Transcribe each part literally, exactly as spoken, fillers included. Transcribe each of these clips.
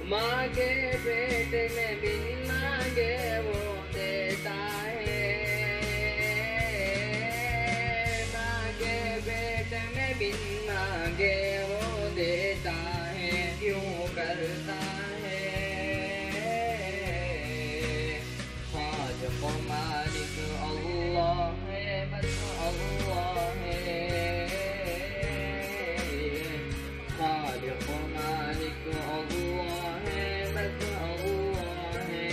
मांगे पेट में बिन मांगे वो देता है, मांगे पेट में बिन मांगे वो देता है, क्यों करता है खाज को मालिक अल्लाह है, बस अल्लाह है, खाज को मालिक अल्लाह है, बस अल्लाह है।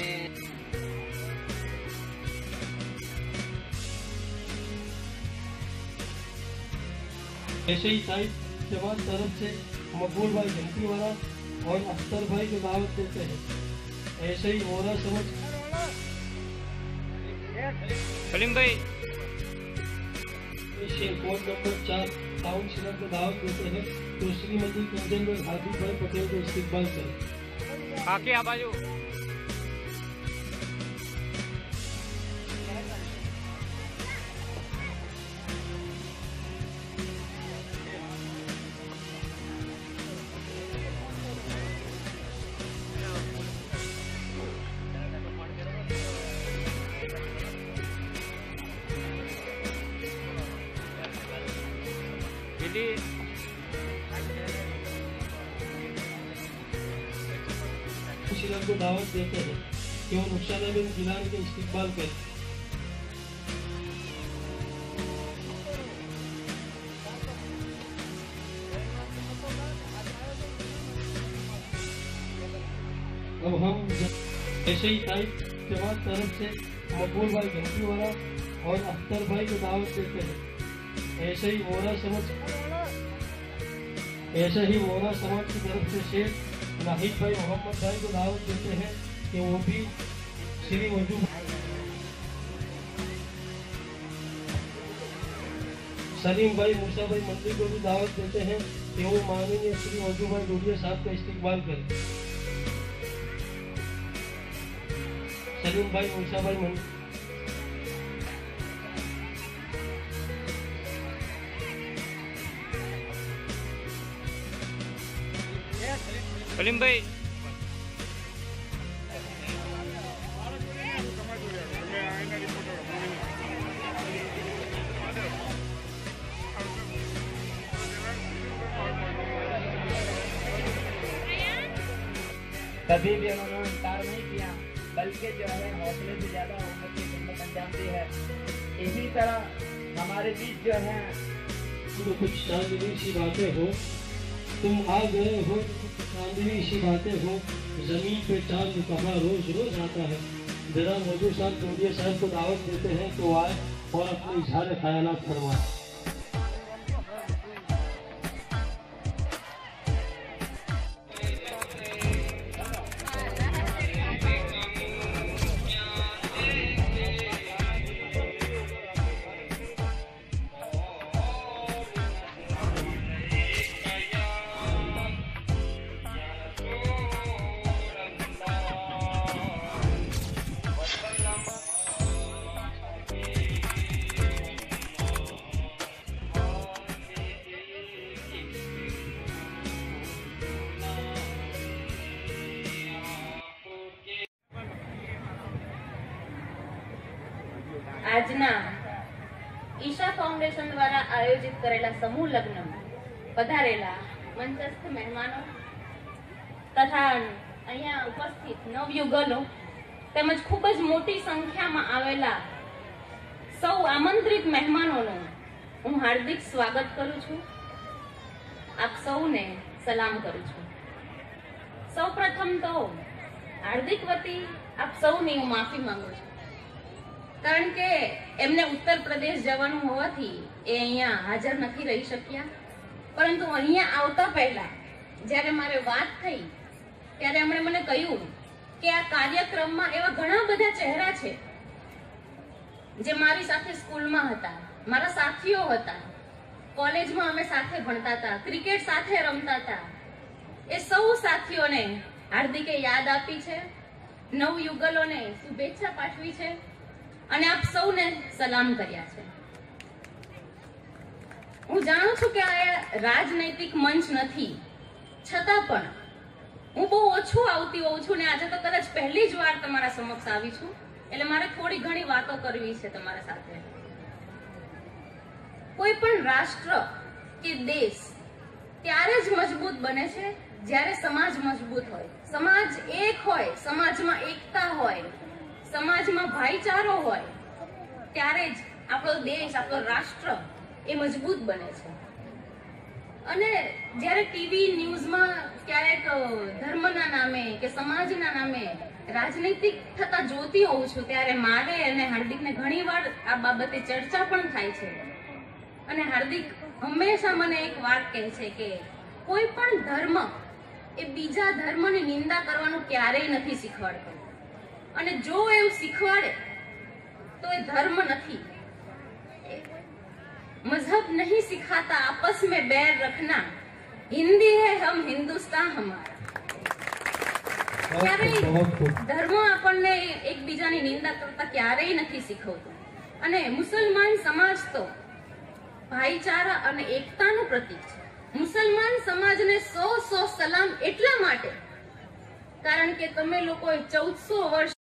ऐसे ही साहिब जमात तरफ से मकबूल भाई घंटी वाला और अख्तर भाई को दावत देते हैं। ऐसे ही मोरा समझ सलीम भाई कोड नंबर चार टाउन शिनर को दावत देते हैं तो श्रीमती कंजन में हाथी भाई पटेल को इस्तेमाल करें। आके आ बाजू शिनर को दावत देते हैं कि वो नुकसान बिन गिलान के इस्तेमाल करें। अब हम ऐसे ही साहिब जमात तरफ से मकबूल भाई घंटी वाला और अख्तर भाई को दावत देते हैं। ऐसे ही मोरा समझ ऐसे ही मोरा समाज की तरफ से शेख नाहिद भाई मोहम्मद भाई को दावत देते हैं कि वो भी श्री मजू सलीम भाई मूसा भाई मंदिर को भी दावत देते हैं कि वो माननीय श्री मजू भाई डोडिया साहब का इस्तेमाल करें। सलीम भाई मूसा भाई मंदिर सलीम भाई कभी भी उन्होंने इनकार नहीं किया, बल्कि जो है हौसले से ज्यादा उम्मत की खिदमत अंजाम दी है। इसी तरह हमारे बीच जो है तो कुछ चांदनी सी बातें हो, तुम आ गए हो चांदनी सी बातें हो, जमीन पे चांद कहाँ रोज रोज आता है। जरा मौजूद साहब डोडिया साहब को दावत देते हैं तो आए और अपने इजहार ख्यालात फरमाए। આજના ઈશા ફાઉન્ડેશન દ્વારા આયોજિત કરેલા સમૂહ લગ્નમાં પધારેલા મંચસ્થ મહેમાનો તથા અહીંયા ઉપસ્થિત નવયુગલો તેમજ ખૂબ જ મોટી સંખ્યામાં આવેલા સૌ આમંત્રિત મહેમાનોનું હું હાર્દિક સ્વાગત કરું છું। આપ સૌને સલામ કરું છું। સૌપ્રથમ તો હાર્દિક વતી આપ સૌની હું માફી માંગુ છું, કારણ કે એમને ઉત્તર પ્રદેશ જવાનું હોવાથી એ અહીંયા હાજર નથી રહી શક્યા। પરંતુ અહીંયા આવતા પહેલા જ્યારે મારે વાત થઈ ત્યારે એમણે મને કહ્યું કે આ કાર્યક્રમમાં એવા ઘણા બધા ચહેરા છે જે મારી સાથે સ્કૂલમાં હતા, મારા સાથીઓ હતા, કોલેજમાં અમે સાથે ભણતા હતા, ક્રિકેટ સાથે રમતા હતા। એ સૌ સાથીઓને હાર્દિકે યાદ આપી છે, નવયુગલોને શુભેચ્છા પાઠવી છે અને આપ સૌને સલામ કર્યા છે। હું જાણું છું કે આ રાજનૈતિક મંચ નથી, છતાં પણ હું બહુ ઓછું ઓછું આવતી હોઉં છું ને આજે તો કદાચ પહેલી જ વાર તમારા સમક્ષ આવી છું, એટલે મારે થોડી ઘણી વાતો કરવી છે તમારા સાથે. કોઈ પણ રાષ્ટ્ર કે દેશ ત્યારે જ મજબૂત બને છે જ્યારે સમાજ મજબૂત હોય, સમાજ એક હોય, સમાજમાં એકતા હોય, સમાજમાં ભાઈચારો હોય, ત્યારે જ આપણો દેશ, આપણો રાષ્ટ્ર એ મજબૂત બને છે. અને જ્યારે ટીવી ન્યૂઝમાં ક્યારેક ધર્મના નામે કે સમાજના નામે રાજનીતિક થતા જોતી હોઉં છું, ત્યારે મારે અને હાર્દિકને ઘણી વાર આ બાબતે ચર્ચા પણ થાય છે. અને હાર્દિક હંમેશા મને એક વાત કહે છે કે કોઈ પણ ધર્મ એ બીજા ધર્મની નિંદા કરવાનું ક્યારેય નથી શીખવાડતો, અને જો એવું શીખવાડે તો એ ધર્મ નથી. मजहब नहीं सिखाता आपस में बैर रखना, हिंदी है हम हिंदुस्तान हमारा. क्यारेय धर्म આપણને એકબીજાની નિંદા કરતા ક્યારેય નથી શીખવતો. અને મુસલમાન સમાજ તો ભાઈચારા અને એકતાનું પ્રતીક છે. મુસલમાન સમાજને સો સો સલામ એટલા માટે કારણ કે તમે લોકોએ ચૌદસો વર્ષ